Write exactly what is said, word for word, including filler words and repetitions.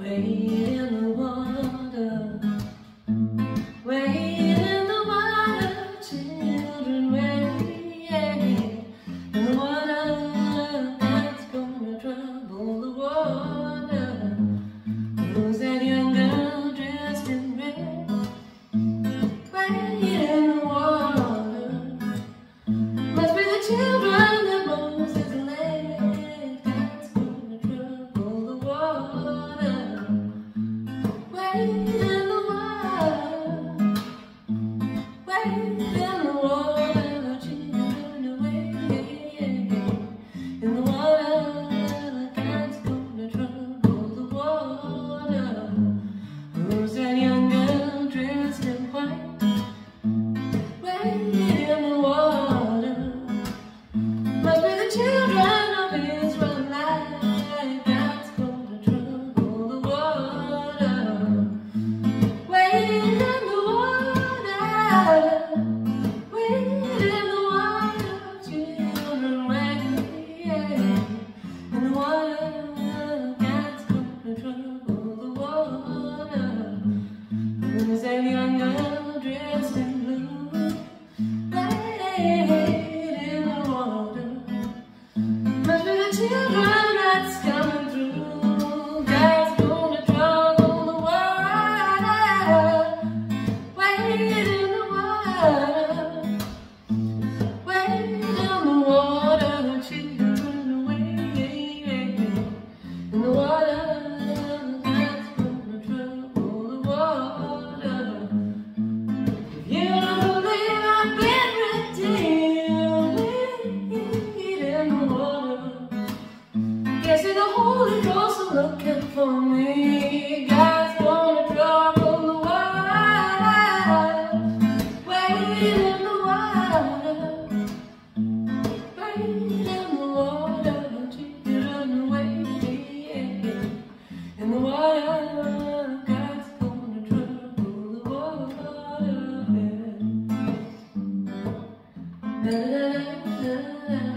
Wade in the water, wade in the water, children, wade in the water that's gonna trouble the water. Who's that young girl dressed in red? Wade in the water. Must be the children that Moses led. That's gonna trouble the water. Wade in the water, wade in the water, children, wade in the water. God's gonna trouble the water. Who's that young girl dressed in white? Wade in the water. Must be the children of Israelite. God's gonna trouble the water. Wade in the water, wade in the water, children, wade in the water. God's gonna trouble the water. Who's that young girl dressed in blue? Wade in the water. Must be the children that's coming through. God's gonna trouble the water. Wade in the water, wade in the water, children, wade in the water. God's gonna trouble the water. If you don't believe I've been redeemed, wade in the water. Yes, see the Holy Ghost is looking for me. God's gonna trouble the water. Wade in the water, wade in the water, children, wade in the water. God's gonna trouble the water. Da, da, da, da, da.